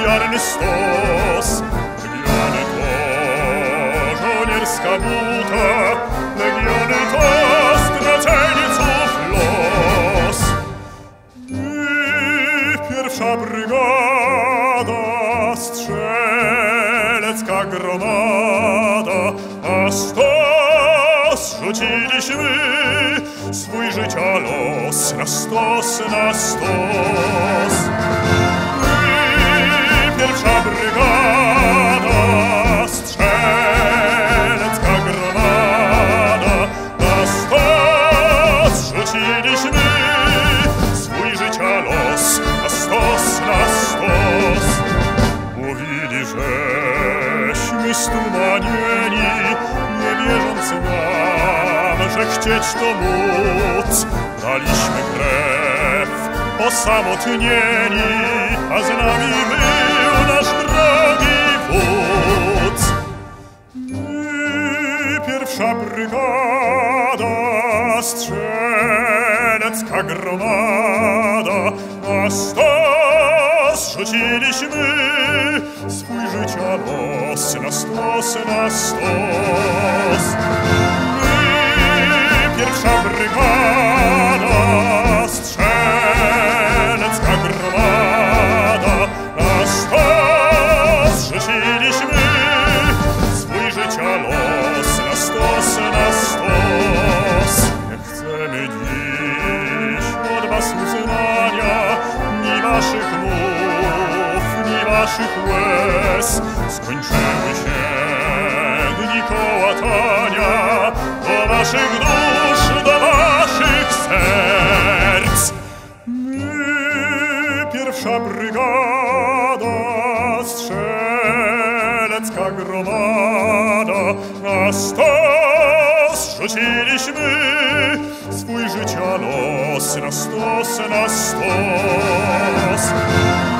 ofiarny stos. Legiony to żołnierska buta, legiony to straceńców los. I pierwsza brygada, strzelecka gromada, a stos rzuciliśmy swój życia los na stos, na stos. Pierwsza brygada, strzelecka gromada, na stos rzuciliśmy swój życia los na stos, na stos. Mówili, żeśmy stumanieni, nie wierząc nam, że chcieć to móc. Daliśmy krew osamotnieni, a z nami był nasz drogi wódz. My, pierwsza brygada, strzelecka gromada, na stos rzuciliśmy swój życia los na stos, na stos. My, pierwsza brygada, strzelecka gromada, na stos rzuciliśmy swój życia los na stos, na stos. Nie chcemy dziś od was uznania, ni waszych mów, ni waszych łez. Skończyły się dni kołatania do waszych dusz, do waszych serc. My, pierwsza brygada, strzelecka gromada, na stos rzuciliśmy swój życia los na stos, na stos.